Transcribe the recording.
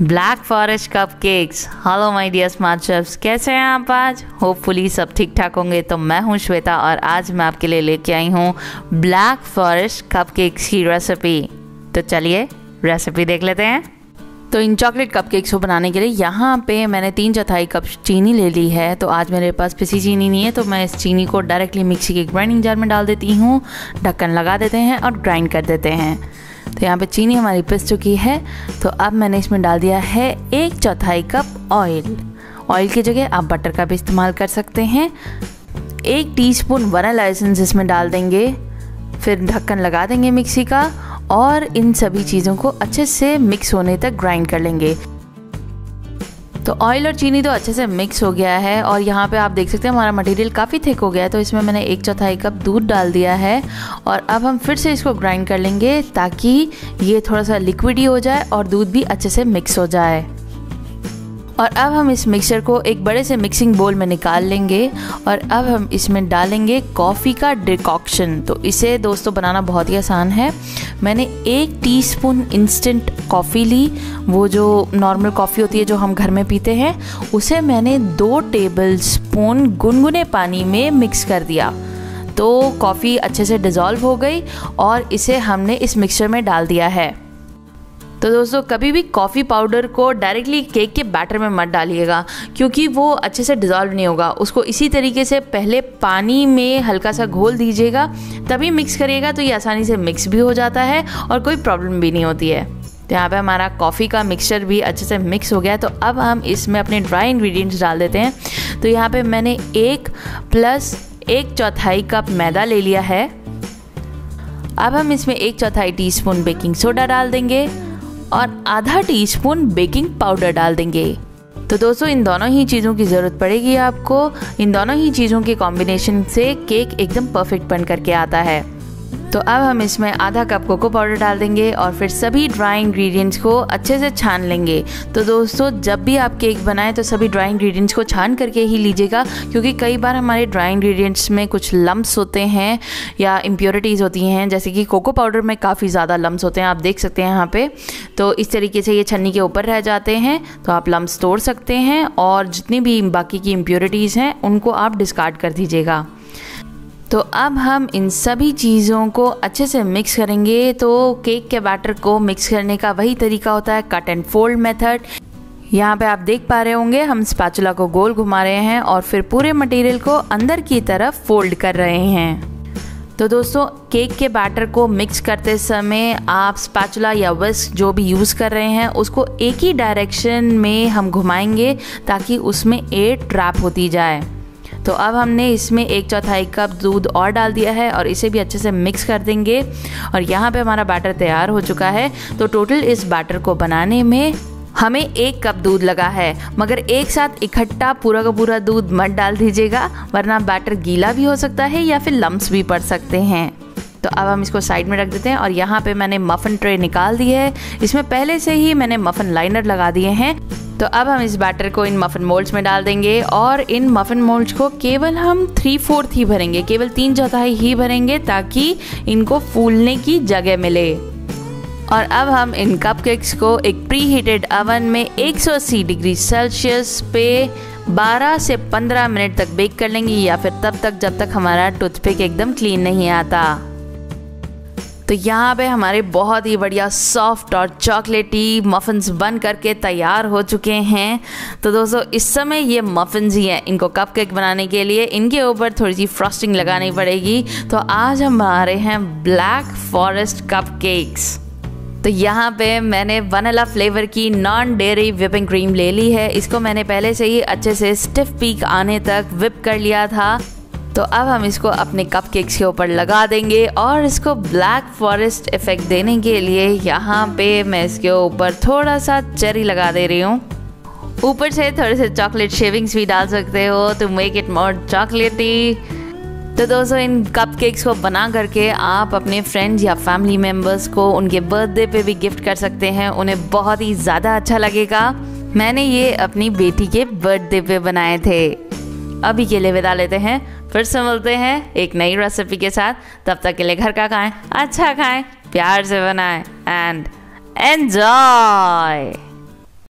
Black forest cupcakes. Hello my dear smart chefs, कैसे हैं आप आज? होपफुली सब ठीक ठाक होंगे। तो मैं हूं श्वेता और आज मैं आपके लिए लेके आई हूं ब्लैक फॉरेस्ट कपकेक्स की रेसिपी। तो चलिए रेसिपी देख लेते हैं। तो इन चॉकलेट कपकेक्स को बनाने के लिए यहाँ पे मैंने 3/4 कप चीनी ले ली है। तो आज मेरे पास पिसी चीनी नहीं है, तो मैं इस चीनी को डायरेक्टली मिक्सी के ग्राइंडिंग जार में डाल देती हूँ। ढक्कन लगा देते हैं और ग्राइंड कर देते हैं। तो यहाँ पे चीनी हमारी पिस चुकी है। तो अब मैंने इसमें डाल दिया है 1/4 कप ऑयल। ऑयल की जगह आप बटर का भी इस्तेमाल कर सकते हैं। 1 टीस्पून वनीला एसेंस इसमें डाल देंगे। फिर ढक्कन लगा देंगे मिक्सी का और इन सभी चीज़ों को अच्छे से मिक्स होने तक ग्राइंड कर लेंगे। तो ऑयल और चीनी तो अच्छे से मिक्स हो गया है और यहाँ पे आप देख सकते हैं हमारा मटेरियल काफ़ी थिक हो गया है। तो इसमें मैंने 1/4 कप दूध डाल दिया है और अब हम फिर से इसको ग्राइंड कर लेंगे ताकि ये थोड़ा सा लिक्विडी हो जाए और दूध भी अच्छे से मिक्स हो जाए। और अब हम इस मिक्सचर को एक बड़े से मिक्सिंग बोल में निकाल लेंगे और अब हम इसमें डालेंगे कॉफ़ी का डिकॉक्शन। तो इसे दोस्तों बनाना बहुत ही आसान है। मैंने 1 टीस्पून इंस्टेंट कॉफ़ी ली, वो जो नॉर्मल कॉफ़ी होती है जो हम घर में पीते हैं, उसे मैंने 2 टेबलस्पून गुनगुने पानी में मिक्स कर दिया। तो कॉफ़ी अच्छे से डिज़ोल्व हो गई और इसे हमने इस मिक्सचर में डाल दिया है। तो दोस्तों कभी भी कॉफ़ी पाउडर को डायरेक्टली केक के बैटर में मत डालिएगा क्योंकि वो अच्छे से डिज़ोल्व नहीं होगा। उसको इसी तरीके से पहले पानी में हल्का सा घोल दीजिएगा, तभी मिक्स करिएगा। तो ये आसानी से मिक्स भी हो जाता है और कोई प्रॉब्लम भी नहीं होती है। तो यहाँ पे हमारा कॉफ़ी का मिक्सचर भी अच्छे से मिक्स हो गया। तो अब हम इसमें अपने ड्राई इंग्रेडिएंट्स डाल देते हैं। तो यहाँ पर मैंने 1 + 1/4 कप मैदा ले लिया है। अब हम इसमें 1/4 टीस्पून बेकिंग सोडा डाल देंगे और आधा टीस्पून बेकिंग पाउडर डाल देंगे। तो दोस्तों इन दोनों ही चीज़ों की ज़रूरत पड़ेगी आपको। इन दोनों ही चीज़ों के कॉम्बिनेशन से केक एकदम परफेक्ट बन करके आता है। तो अब हम इसमें आधा कप कोको पाउडर डाल देंगे और फिर सभी ड्राई इंग्रेडिएंट्स को अच्छे से छान लेंगे। तो दोस्तों जब भी आप केक बनाएं तो सभी ड्राई इंग्रेडिएंट्स को छान करके ही लीजिएगा क्योंकि कई बार हमारे ड्राई इंग्रेडिएंट्स में कुछ लम्प्स होते हैं या इम्प्योरिटीज़ होती हैं। जैसे कि कोको पाउडर में काफ़ी ज़्यादा लम्प्स होते हैं, आप देख सकते हैं यहाँ पे। तो इस तरीके से ये छन्नी के ऊपर रह जाते हैं, तो आप लम्प्स तोड़ सकते हैं और जितनी भी बाकी की इम्प्योरिटीज़ हैं उनको आप डिस्कार्ड कर दीजिएगा। तो अब हम इन सभी चीज़ों को अच्छे से मिक्स करेंगे। तो केक के बैटर को मिक्स करने का वही तरीका होता है, कट एंड फोल्ड मेथड। यहाँ पे आप देख पा रहे होंगे हम स्पैचुला को गोल घुमा रहे हैं और फिर पूरे मटेरियल को अंदर की तरफ फोल्ड कर रहे हैं। तो दोस्तों केक के बैटर को मिक्स करते समय आप स्पैचुला या विस्क जो भी यूज़ कर रहे हैं उसको एक ही डायरेक्शन में हम घुमाएंगे ताकि उसमें एयर ट्रैप होती जाए। तो अब हमने इसमें 1/4 कप दूध और डाल दिया है और इसे भी अच्छे से मिक्स कर देंगे। और यहाँ पे हमारा बैटर तैयार हो चुका है। तो टोटल इस बैटर को बनाने में हमें 1 कप दूध लगा है, मगर एक साथ इकट्ठा पूरा का पूरा दूध मत डाल दीजिएगा वरना बैटर गीला भी हो सकता है या फिर लम्प्स भी पड़ सकते हैं। तो अब हम इसको साइड में रख देते हैं और यहाँ पे मैंने मफ़न ट्रे निकाल दी है। इसमें पहले से ही मैंने मफ़न लाइनर लगा दिए हैं। तो अब हम इस बैटर को इन मफ़न मोल्ड्स में डाल देंगे और इन मफ़न मोल्ड्स को केवल हम 3/4 ही भरेंगे, केवल 3/4 ही भरेंगे ताकि इनको फूलने की जगह मिले। और अब हम इन कपकेक्स को एक प्री हीटेड अवन में 180 डिग्री सेल्सियस पे 12 से 15 मिनट तक बेक कर लेंगे या फिर तब तक जब तक हमारा टूथपिक एकदम क्लीन नहीं आता। तो यहाँ पे हमारे बहुत ही बढ़िया सॉफ्ट और चॉकलेटी मफ़िन्स बन करके तैयार हो चुके हैं। तो दोस्तों इस समय ये मफ़िन्स ही हैं, इनको कपकेक बनाने के लिए इनके ऊपर थोड़ी सी फ्रॉस्टिंग लगानी पड़ेगी। तो आज हम बना रहे हैं ब्लैक फॉरेस्ट कपकेक्स। तो यहाँ पे मैंने वनीला फ्लेवर की नॉन डेयरी व्हिपिंग क्रीम ले ली है। इसको मैंने पहले से ही अच्छे से स्टिफ पीक आने तक व्हिप कर लिया था। तो अब हम इसको अपने कपकेक्स के ऊपर लगा देंगे और इसको ब्लैक फॉरेस्ट इफेक्ट देने के लिए यहाँ पे मैं इसके ऊपर थोड़ा सा चेरी लगा दे रही हूँ। ऊपर से थोड़े से चॉकलेट शेविंग्स भी डाल सकते हो टू मेक इट मोर चॉकलेटी। तो दोस्तों इन कपकेक्स को बना करके आप अपने फ्रेंड्स या फैमिली मेम्बर्स को उनके बर्थडे पे भी गिफ्ट कर सकते हैं, उन्हें बहुत ही ज़्यादा अच्छा लगेगा। मैंने ये अपनी बेटी के बर्थडे पे बनाए थे। अभी के लिए विदा लेते हैं, फिर से मिलते हैं एक नई रेसिपी के साथ। तब तक के लिए घर का खाएं, अच्छा खाएं, प्यार से बनाएं एंड एन्जॉय।